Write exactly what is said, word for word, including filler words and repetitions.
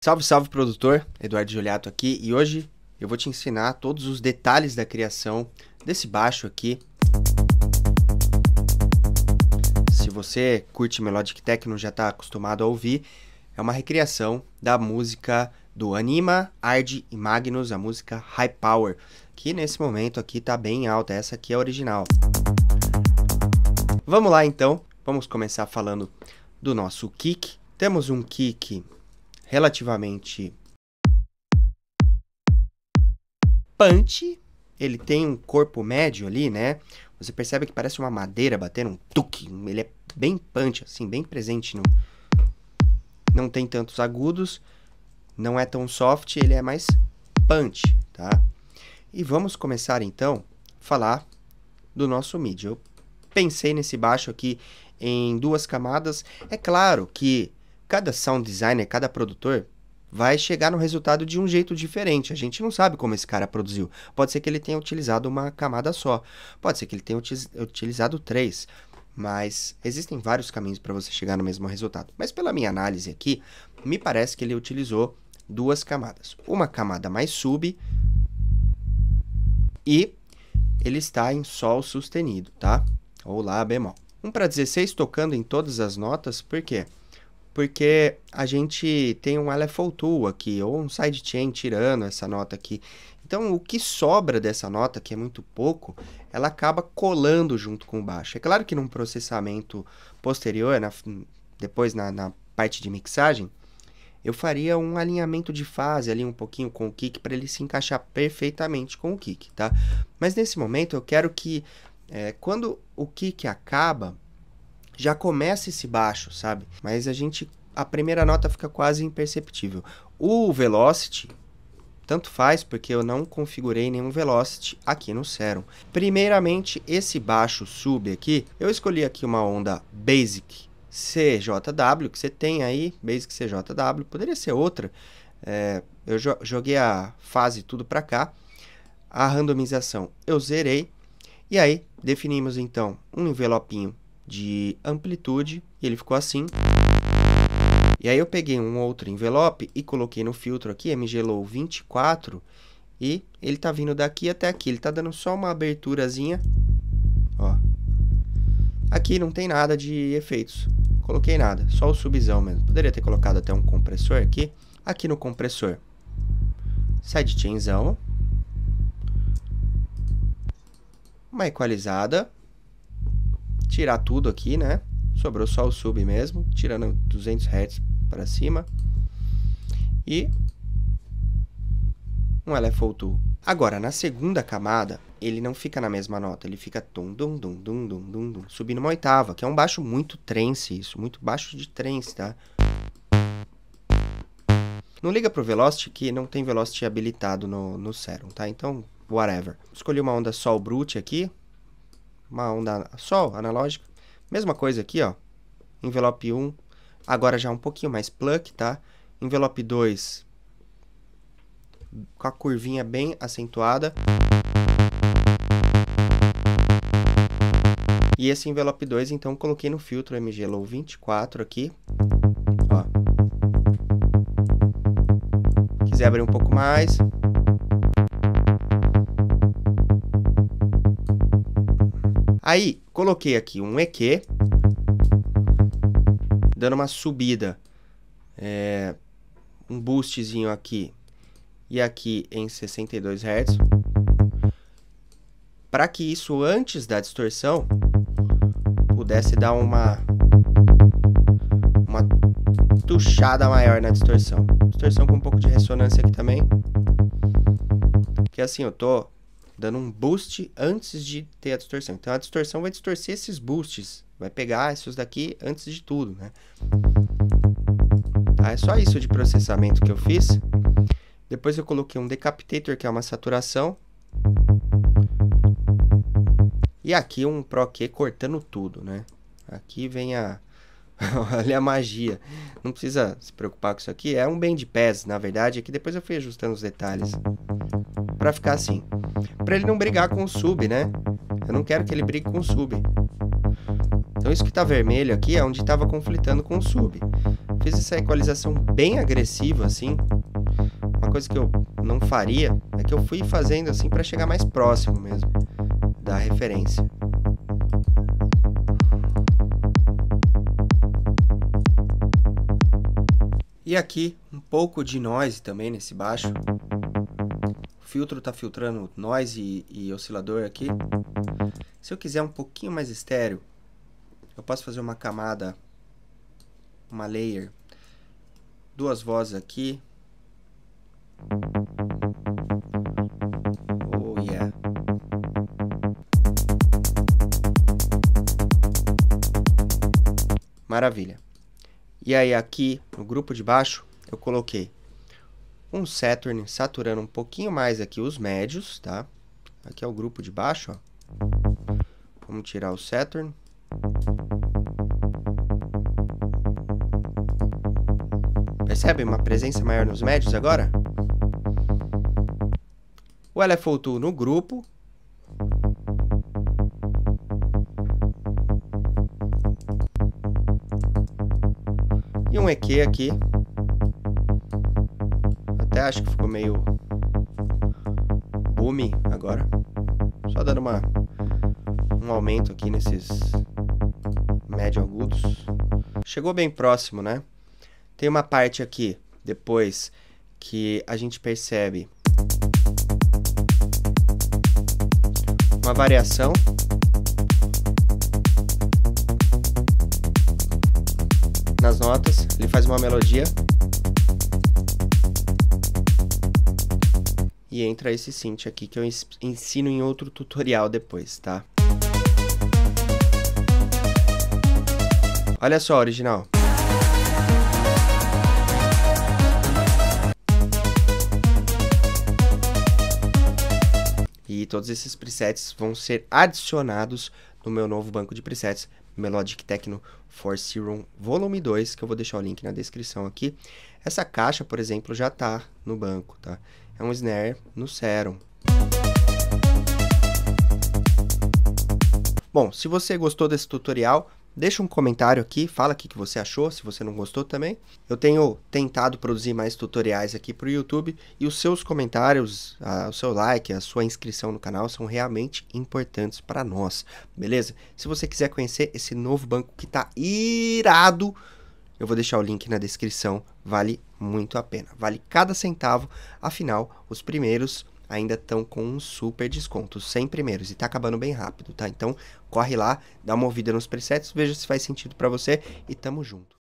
Salve, salve produtor, Eduardo Giuliato aqui e hoje eu vou te ensinar todos os detalhes da criação desse baixo aqui. Se você curte Melodic Techno, já está acostumado a ouvir, é uma recriação da música do Anima, Ard e Magnus, a música High Power, que nesse momento aqui está bem alta, essa aqui é a original. Vamos lá então, vamos começar falando do nosso kick. Temos um kick relativamente punch, ele tem um corpo médio ali, né? Você percebe que parece uma madeira batendo um tuque, ele é bem punch, assim, bem presente, no... não tem tantos agudos, não é tão soft, ele é mais punch, tá? E vamos começar então a falar do nosso midi. Eu pensei nesse baixo aqui em duas camadas. É claro que cada sound designer, cada produtor vai chegar no resultado de um jeito diferente. A gente não sabe como esse cara produziu. Pode ser que ele tenha utilizado uma camada só. Pode ser que ele tenha utilizado três. Mas existem vários caminhos para você chegar no mesmo resultado. Mas pela minha análise aqui, me parece que ele utilizou duas camadas. Uma camada mais sub e ele está em sol sustenido, tá? Ou lá bemol. um para dezesseis tocando em todas as notas, por quê? Porque a gente tem um L F O dois aqui, ou um sidechain tirando essa nota aqui. Então, o que sobra dessa nota, que é muito pouco, ela acaba colando junto com o baixo. É claro que num processamento posterior, na, depois na, na parte de mixagem, eu faria um alinhamento de fase ali um pouquinho com o kick, para ele se encaixar perfeitamente com o kick, tá? Mas nesse momento, eu quero que, é, quando o kick acaba, já começa esse baixo, sabe? Mas a gente, a primeira nota fica quase imperceptível. O velocity, tanto faz, porque eu não configurei nenhum velocity aqui no Serum. Primeiramente, esse baixo sub aqui, eu escolhi aqui uma onda Basic C J W, que você tem aí, Basic C J W, poderia ser outra. É, eu jo joguei a fase tudo para cá, a randomização eu zerei, e aí definimos então um envelopinho de amplitude, e ele ficou assim. E aí eu peguei um outro envelope e coloquei no filtro aqui, M G Low vinte e quatro, e ele tá vindo daqui até aqui, ele tá dando só uma aberturazinha, ó. Aqui não tem nada de efeitos, coloquei nada, só o subzão mesmo. Poderia ter colocado até um compressor aqui. Aqui no compressor, sidechainzão, uma equalizada, tirar tudo aqui, né? Sobrou só o sub mesmo, tirando duzentos hertz para cima. E um L F O dois. Agora, na segunda camada, ele não fica na mesma nota, ele fica dum dum dum dum dum dum dum, subindo uma oitava, que é um baixo muito trance isso, muito baixo de trance, tá? Não liga pro velocity, que não tem velocity habilitado no, no Serum, tá? Então, whatever. Escolhi uma onda Sol Brute aqui, uma onda Sol analógica. Mesma coisa aqui, ó. Envelope um, agora já um pouquinho mais pluck, tá? Envelope dois, com a curvinha bem acentuada. E esse envelope dois, então, coloquei no filtro M G Low vinte e quatro aqui. Ó. Quiser abrir um pouco mais. Aí, coloquei aqui um E Q, dando uma subida, é, um boostzinho aqui e aqui em sessenta e dois hertz, para que isso antes da distorção pudesse dar uma, uma tuchada maior na distorção. Distorção com um pouco de ressonância aqui também, que assim, eu tô dando um boost antes de ter a distorção. Então a distorção vai distorcer esses boosts, vai pegar esses daqui antes de tudo, né? Tá, é só isso de processamento que eu fiz. Depois eu coloquei um decapitator, que é uma saturação. E aqui um Pro Q cortando tudo, né? Aqui vem a... olha a magia. Não precisa se preocupar com isso aqui. É um bend pass, na verdade. Aqui depois eu fui ajustando os detalhes pra ficar assim, pra ele não brigar com o sub, né? Eu não quero que ele brigue com o sub. Então isso que tá vermelho aqui é onde tava conflitando com o sub. Fiz essa equalização bem agressiva, assim. Uma coisa que eu não faria é que eu fui fazendo assim para chegar mais próximo mesmo da referência. E aqui um pouco de noise também nesse baixo. O filtro está filtrando noise e, e oscilador aqui. Se eu quiser um pouquinho mais estéreo, eu posso fazer uma camada, uma layer, duas vozes aqui. Oh yeah. Maravilha. E aí aqui no grupo de baixo eu coloquei um Saturn saturando um pouquinho mais aqui os médios, tá? Aqui é o grupo de baixo, ó. Vamos tirar o Saturn. Percebe uma presença maior nos médios agora? O L F O dois no grupo. E um E Q aqui. Até acho que ficou meio booming agora. Só dando uma, um aumento aqui nesses médio agudos. Chegou bem próximo, né? Tem uma parte aqui, depois, que a gente percebe uma variação. Nas notas, ele faz uma melodia. E entra esse synth aqui que eu ensino em outro tutorial depois, tá? Olha só, original. E todos esses presets vão ser adicionados no meu novo banco de presets, Melodic Techno For Serum Volume dois, que eu vou deixar o link na descrição aqui. Essa caixa, por exemplo, já tá no banco, tá? É um snare no Serum. Bom, se você gostou desse tutorial, deixa um comentário aqui, fala o que você achou, se você não gostou também. Eu tenho tentado produzir mais tutoriais aqui para o YouTube e os seus comentários, a, o seu like, a sua inscrição no canal são realmente importantes para nós, beleza? Se você quiser conhecer esse novo banco que tá irado, eu vou deixar o link na descrição, vale muito a pena, vale cada centavo, afinal, os primeiros ainda estão com um super desconto, cem primeiros, e tá acabando bem rápido, tá? Então, corre lá, dá uma ouvida nos presets, veja se faz sentido para você e tamo junto.